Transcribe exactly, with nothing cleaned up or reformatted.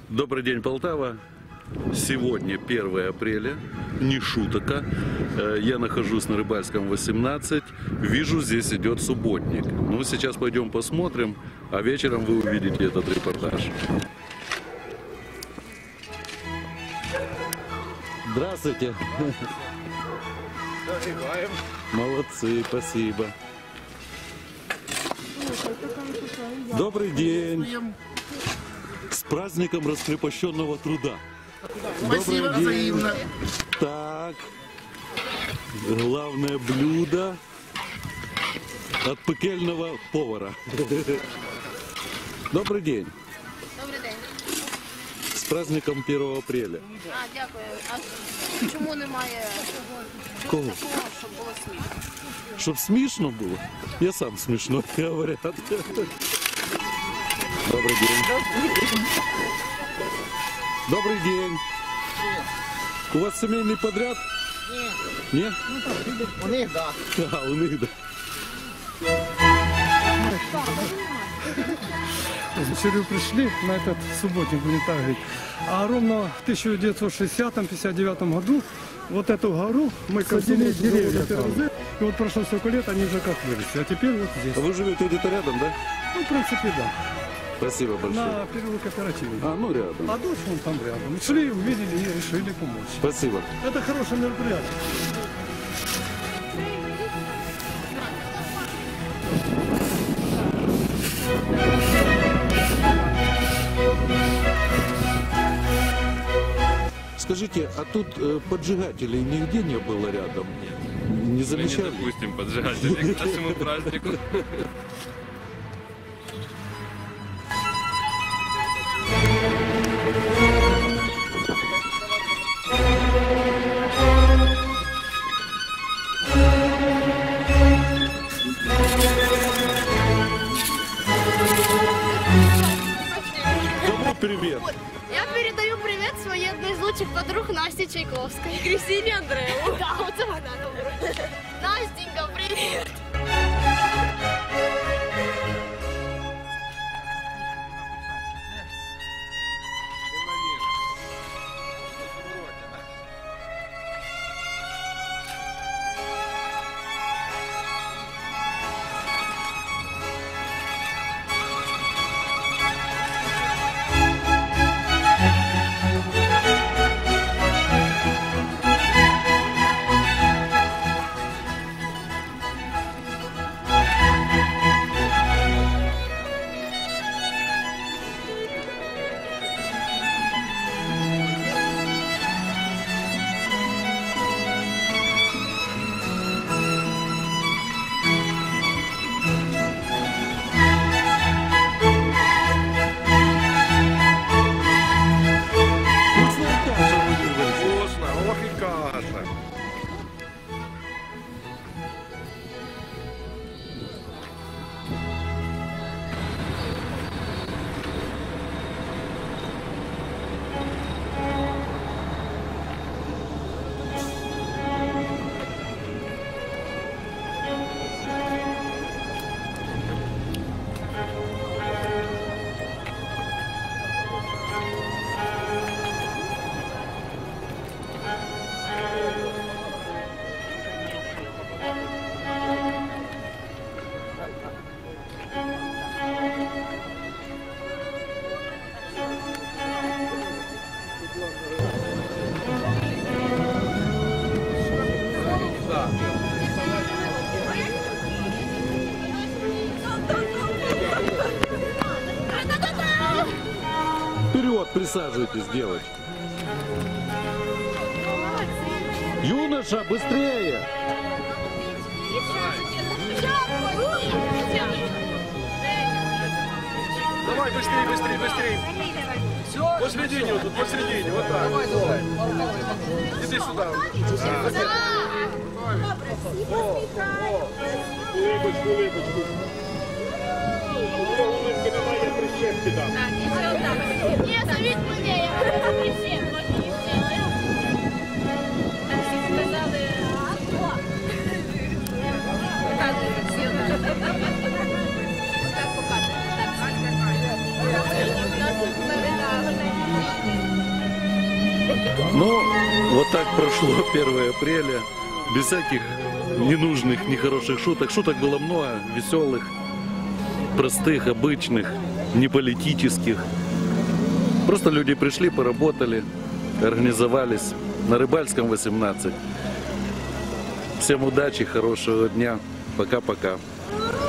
Добрый день, Полтава. Сегодня первое апреля, не шутка. Я нахожусь на Рыбальском восемнадцать. Вижу, здесь идет субботник. Ну, сейчас пойдем посмотрим, а вечером вы увидите этот репортаж. Здравствуйте. Молодцы, спасибо. Добрый день. С праздником раскрепощенного труда. Спасибо, взаимно. Так, главное блюдо от пекельного повара. Добрый день. Добрий день. С праздником первого апреля. А, дякую. А чому немає Кого? такого, щоб було смішно? Чтоб смешно было? Я сам смешно, говорят. Добрый день. Добрый день. У вас семейный подряд? Нет. Нет? У них, да. А, у них, да. Вчера пришли на этот субботник, будем так говорить. А ровно в тысяча девятьсот шестидесятом — пятьдесят девятом году вот эту гору мы садили деревья. И вот прошло столько лет, они уже как выросли. А теперь вот здесь. А вы живете где-то рядом, да? Ну, в принципе, да. Спасибо большое. На переулок Кооперативный. А, ну рядом. А дочь вон там рядом. Шли, увидели и решили помочь. Спасибо. Это хорошее мероприятие. Скажите, а тут э, поджигателей нигде не было рядом? Не Мы замечали? не допустим поджигателей к нашему празднику. Кому привет? Я передаю привіт своїй одній з лучших подруг Насті Чайковської. Крістіні Андреєву. Так, оце вона добре. Настенька, привіт. Вкусно, ох и каша. Вперед, присаживайтесь, девочки. Юноша, быстрее! Давай, быстрее, быстрее, быстрее. Посередине, вот тут, посередине, вот так. Давай, давай. Иди сюда. Улыбочку, улыбочку. Улыбка немає прищепки там. Ні, завіть мене, я присім, можна не сделаю. Так всі сказали, а Так показує. Так, Ну, вот так прошло первое апреля. Без всяких ненужных, нехороших шуток. Шуток было много, веселых, простых, обычных, не политических. Просто люди пришли, поработали, организовались на Рыбальском восемнадцать. Всем удачи, хорошего дня. Пока-пока.